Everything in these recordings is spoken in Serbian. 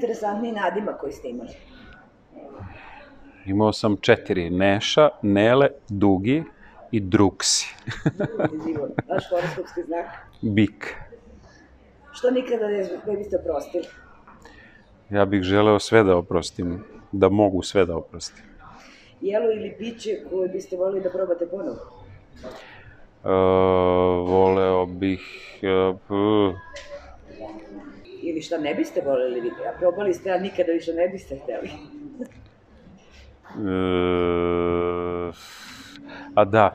najinteresantniji nadimak koji ste imali? Imao sam 4, Neša, Nele, Dugi i Druksi. Vaš horoskopski znak? Bik. Što nikada ne biste oprostili? Ja bih želeo sve da oprostim, da mogu sve da oprostim. Jelo ili piće koje biste volili da probate ponovo? Voleo bih... Ili šta ne biste volili vidjeti? A probali ste, a nikada više ne biste hteli? A da,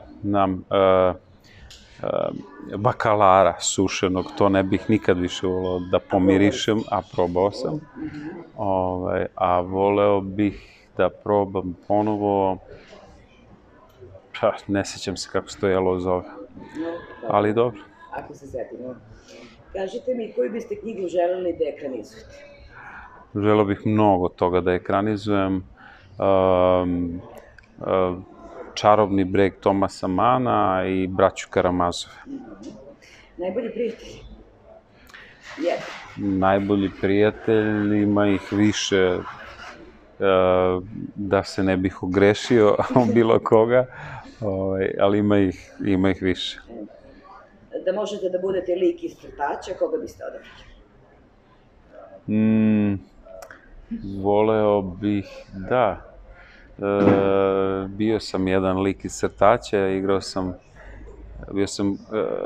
bakalara sušenog, to ne bih nikad više voleo da pomirišem, a probao sam. A voleo bih da probam ponovo, ne sjećam se kako se to jelo zove, ali dobro. Ako se setimo. Kažite mi, koju biste knjigu želeli da ekranizujete? Želeo bih mnogo toga da ekranizujem. Čarobni breg Tomasa Mana i Braću Karamazove. Najbolji prijatelji? Najbolji prijatelj, ima ih više, da se ne bih ogrešio o bilo koga, ali ima ih više. Da možete da budete lik iz crtača, koga biste odabrali? Voleo bih, da. Bio sam jedan lik iz crtača, bio sam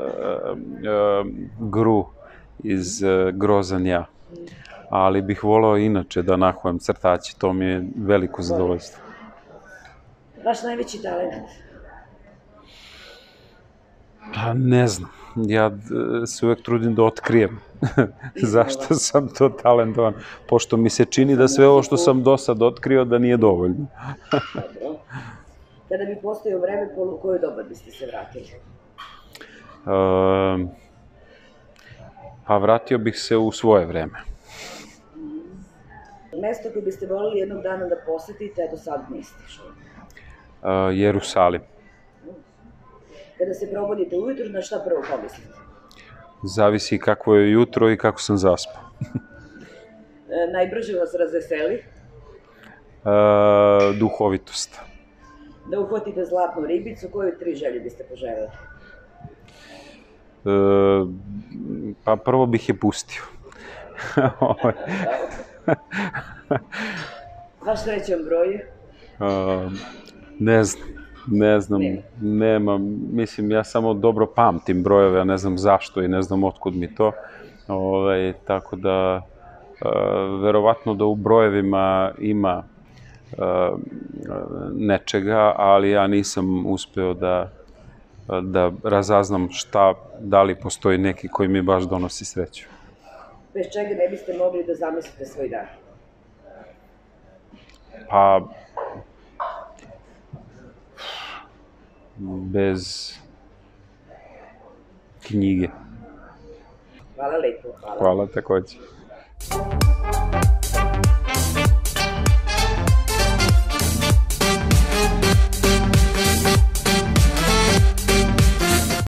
Gru iz Grozanja, ali bih voleo inače da nahujem crtače, to mi je veliko zadovoljstvo. Vaš najveći talent? Pa ne znam, ja se uvek trudim da otkrijem zašto sam to talentovan, pošto mi se čini da sve ovo što sam do sad otkrio da nije dovoljno. Kada bi postojao vreme, u koju doba biste se vratili? Pa vratio bih se u svoje vreme. Mesto koje biste volili jednog dana da posetite, a do sad niste išli? Jerusalim. Kada se probudite ujutru, na šta prvo pomislite? Zavisi kako je jutro i kako sam zaspao. Najbrže vas razveseli? Duhovitost. Da uhvatite zlatnu ribicu, koju 3 želje biste poželjeli? Pa prvo bih je pustio. Vaš srećan broj? Ne znam, nemam, mislim, ja samo dobro pamtim brojeve, ja ne znam zašto i ne znam otkud mi to, tako da, verovatno da u brojevima ima nečega, ali ja nisam uspeo da razaznam da li postoji neki koji mi baš donosi sreću. Bez čega ne biste mogli da zamislite svoj dan? Pa, bez knjige. Hvala lepo. Hvala takođe.